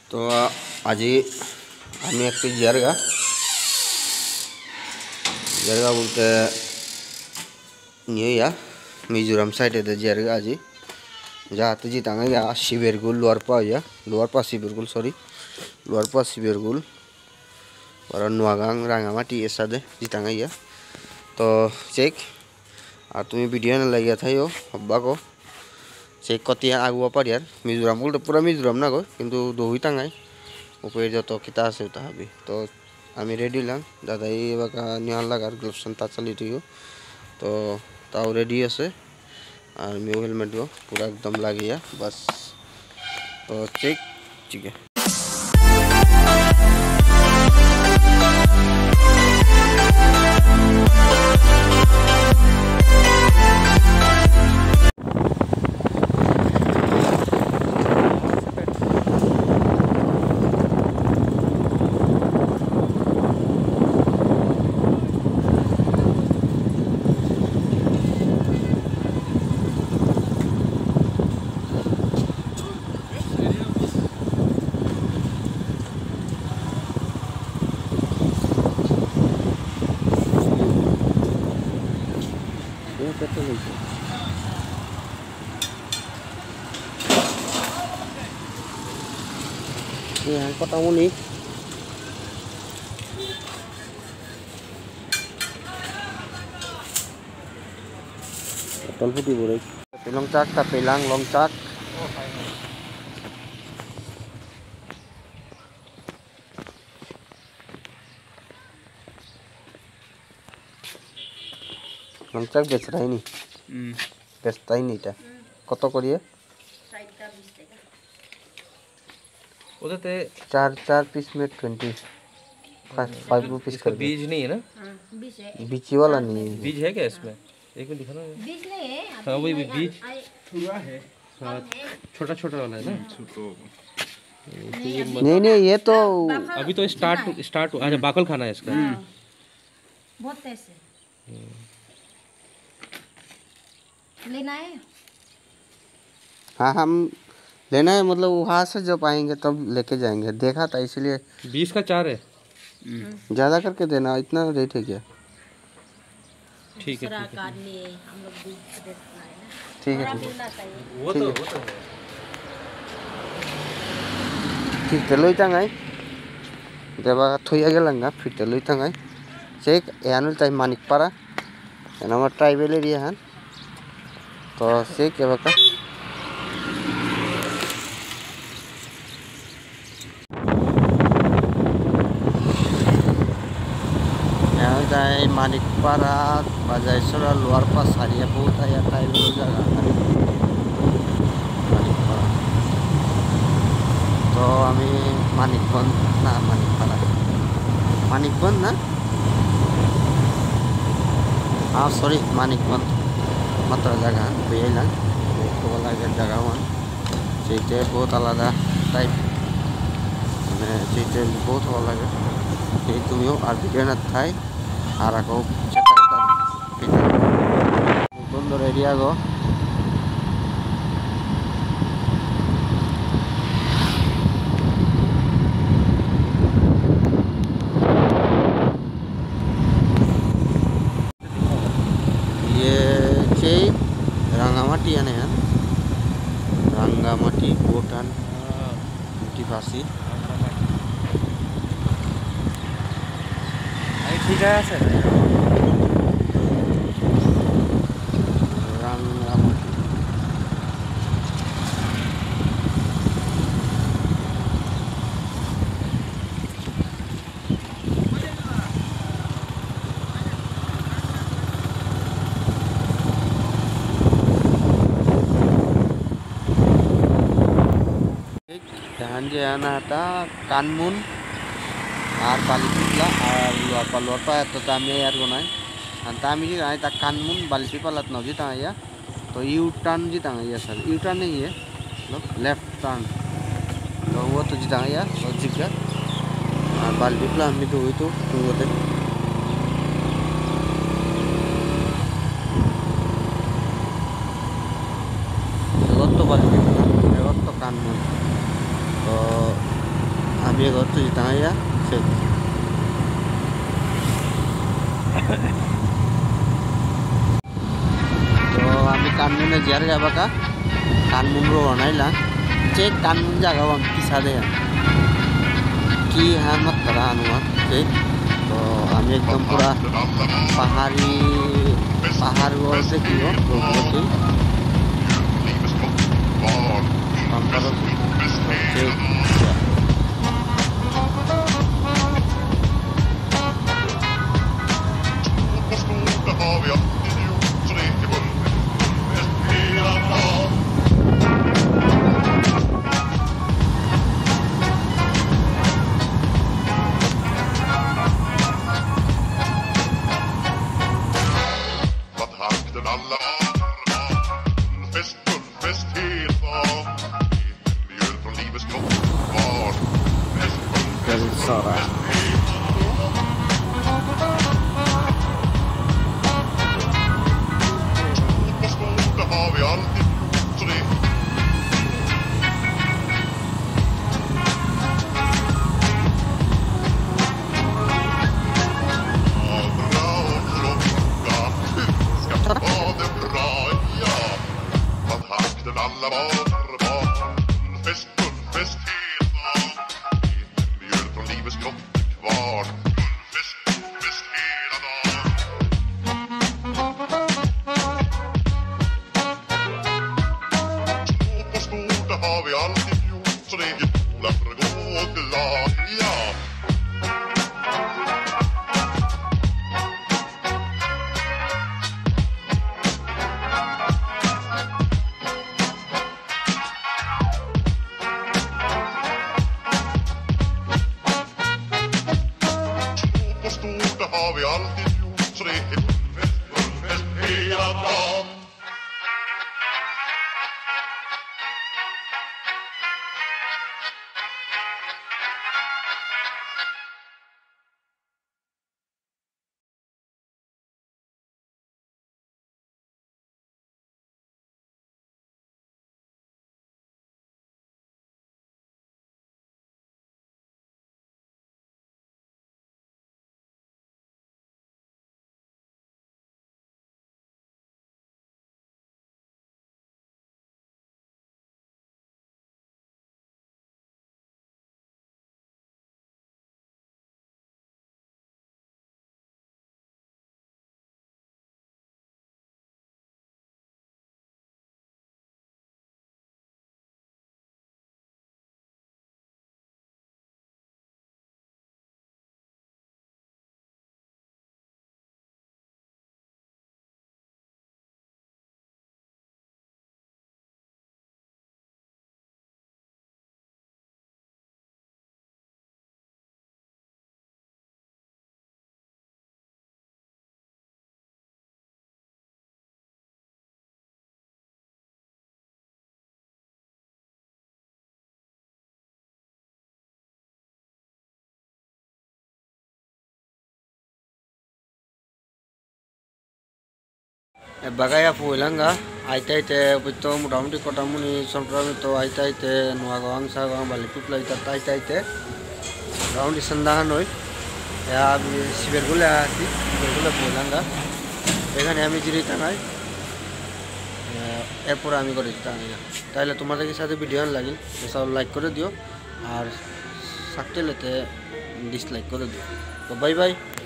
তো আজি আমি একটি জায়গা বলতে নিয়ে मिजोरम साइड जाएगा आज जाते जी तंग शिबेरगुल लोअरपा शिबेरगुल सॉरी लोअरपा शिबेरगुल और नुआगांग रांगामाटी ऐसा दे जी तंग तो चेक और तुम्हें वीडियो ना लगे था यो हब्बा को चेक कतिया आगुआ पर यार मिजोरम बोल तो पूरा मिजोरम ना गो किंतु दो ही तंग ऊपर जो तो किता से उता अभी तो आमी रेडी लांग दादा ये बाका निहाल लगा ग्लोव्स ता चली थी तो ताऊ रेडी আছে और मैं हेलमेट को पूरा एकदम लगे बस तो चेक ठीक है। Yang kota Muni betul putih boleh tapi longcak tapi longcak longcak बेच रहा है नहीं बेचता ही नहीं था कत करिए चार पीस में 25 रुपीस का बीज नहीं है ना बीज वाला नहीं है बीज है क्या इसमें एक मिनट दिखाना बीज नहीं है हाँ वही बीज पूरा है छोटा छोटा वाला है ना नहीं ये तो अभी तो स्टार्ट अच्छा बाकल खाना है इसका बहुत तेज है लेना है हाँ हम लेना है मतलब वहाँ से जब आएंगे तब लेके जाएंगे देखा था इसलिए 20 का 4 है ज़्यादा करके देना इतना रेट है क्या ठीक है ठीक है वो तो फिर तेलोई तंगाई देवा थोया गेलंगा फिर तेलोई तंगाई चेक यानुल ताई मानिकपाड़ा याना ट्राइबल एरिया है तो चेक क्या बका मानिकपाड़ा बाजाइसरा लोअरपा सारिया बहुत है यार ट्राइबल जगह मानिकपाड़ा तो हमें मानिकबंद ना मानिकबंद ना हाँ सॉरी मानिकबंद मात्र जगह बेला तो लगे जगह वन चीटे बहुत आलादा टाइप मैं चीटे बहुत भल लगे तुम्हें और वीडियो ना थाई और आको सुंदर एरिया गो ये चेई रांगामाटी है ना रांगामाटी भूटान टिफासी ठीक है सर जे आना था कानमुन और बालीपिपला और लोअरपा तो तामी यार गोनाय तामी जी आए ता कानमुन बालीपिपला तो जी ताया तो यू टर्न जी ताया सर यू टर्न नहीं है मतलब लेफ्ट टर्न तो वो तो जी ताया लॉजिक का और बालीपिपला हम भी तो हुई तो होते जगत तो बालीपिपला जगत तो कानमुन तो আমি ঘর তুই তাইয়া সেই তো আমি কানমুনে জিয়ার যাবা কা কানমুন रो बनाइला चेक कानमून जगह हम पिसा दे कि हाँ मत करा अनुआ ठीक तो हमें एकदम पूरा पहाड़ वो से की हो ठीक हम करो ठीक Bagaya puilanga aite buto mudamuti kotamuni sonprami to aite nuagawang sagawang balipupla ita aite round sandahan hoy ya sibergula puilanga এখানে আমি জিরি টাঙাই এরপর আমি করে দিতে টাঙাই তাহলে তোমাদের সাথে ভিডিও লাগিল সব লাইক করে দিও আর সাকটেলেতে ডিসলাইক করে দিও তো বাই বাই।